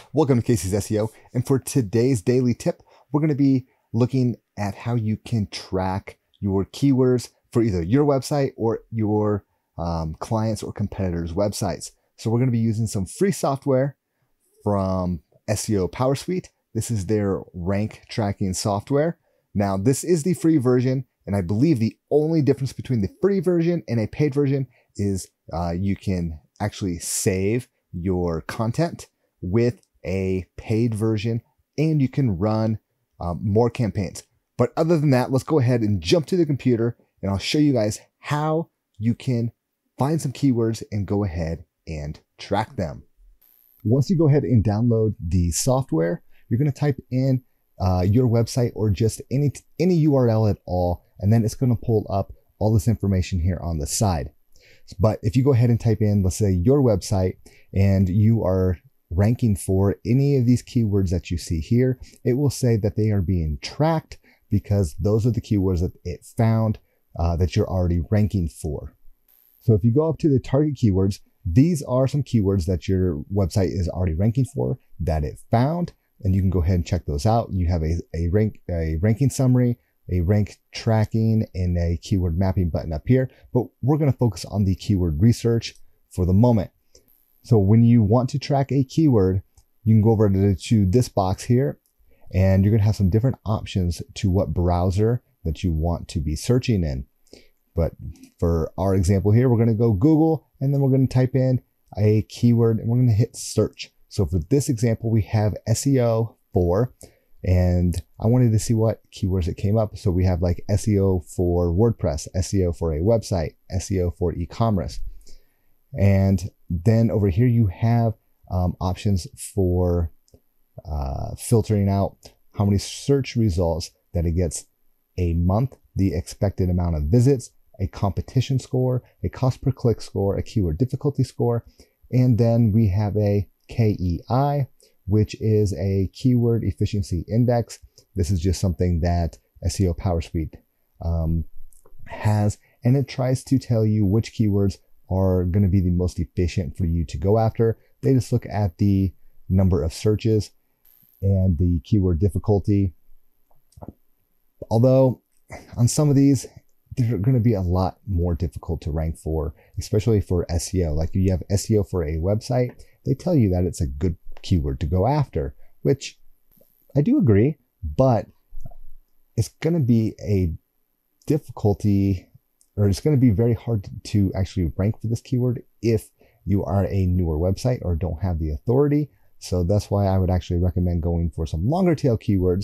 Welcome to Casey's SEO, and for today's daily tip, we're going to be looking at how you can track your keywords for either your website or your clients or competitors' websites. So we're going to be using some free software from SEO Powersuite. This is their rank tracking software. Now, this is the free version, and I believe the only difference between the free version and a paid version is you can actually save your content with a paid version, and you can run more campaigns. But other than that, let's go ahead and jump to the computer, and I'll show you guys how you can find some keywords and go ahead and track them. Once you go ahead and download the software, you're going to type in your website or just any URL at all, and then it's going to pull up all this information here on the side. But if you go ahead and type in, let's say, your website, and you are ranking for any of these keywords that you see here, it will say that they are being tracked because those are the keywords that it found that you're already ranking for. So if you go up to the target keywords, these are some keywords that your website is already ranking for that it found, and you can go ahead and check those out. You have a ranking summary, a rank tracking, and a keyword mapping button up here, but we're going to focus on the keyword research for the moment. So when you want to track a keyword, you can go over to this box here, and you're going to have some different options to what browser that you want to be searching in. But for our example here, we're going to go Google, and then we're going to type in a keyword, and we're going to hit search. So for this example, we have SEO for, and I wanted to see what keywords it came up. So we have like SEO for WordPress, SEO for a website, SEO for e-commerce. And then over here, you have options for filtering out how many search results that it gets a month, the expected amount of visits, a competition score, a cost per click score, a keyword difficulty score, and then we have a KEI, which is a keyword efficiency index. This is just something that SEO Powersuite has, and it tries to tell you which keywords are going to be the most efficient for you to go after. They just look at the number of searches and the keyword difficulty. Although on some of these, they're going to be a lot more difficult to rank for, especially for SEO. Like if you have SEO for a website, they tell you that it's a good keyword to go after, which I do agree, but it's going to be a difficulty, or it's going to be very hard to actually rank for this keyword if you are a newer website or don't have the authority. So that's why I would actually recommend going for some longer tail keywords.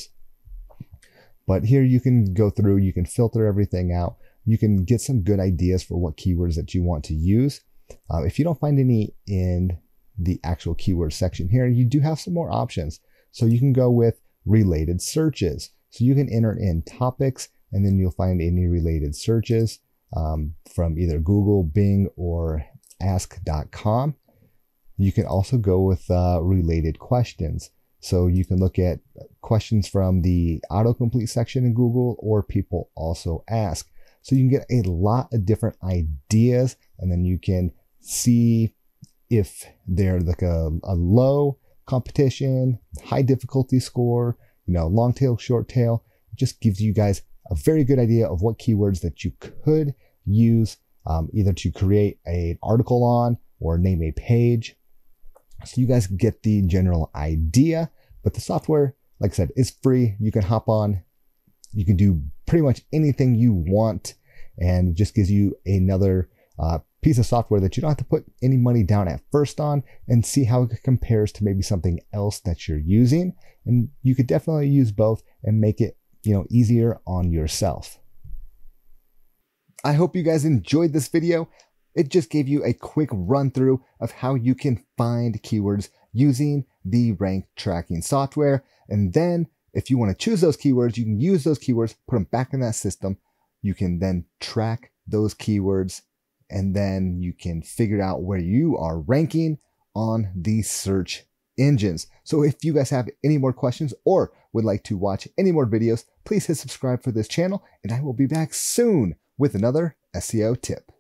But here you can go through, you can filter everything out. You can get some good ideas for what keywords that you want to use. If you don't find any in the actual keyword section here, you do have some more options. So you can go with related searches. So you can enter in topics, and then you'll find any related searches from either Google, Bing, or ask.com. You can also go with related questions. So you can look at questions from the autocomplete section in Google, or people also ask. So you can get a lot of different ideas, and then you can see if they're like a low competition, high difficulty score, long tail, short tail. It just gives you guys a very good idea of what keywords that you could use either to create an article on or name a page. So you guys get the general idea, but the software, like I said, is free. You can hop on, you can do pretty much anything you want, and it just gives you another piece of software that you don't have to put any money down at first on, and see how it compares to maybe something else that you're using. And you could definitely use both and make it, easier on yourself. I hope you guys enjoyed this video. It just gave you a quick run through of how you can find keywords using the rank tracking software. And then if you want to choose those keywords, you can use those keywords, put them back in that system. You can then track those keywords, and then you can figure out where you are ranking on the search engines. So if you guys have any more questions or would like to watch any more videos, please hit subscribe for this channel, and I will be back soon with another SEO tip.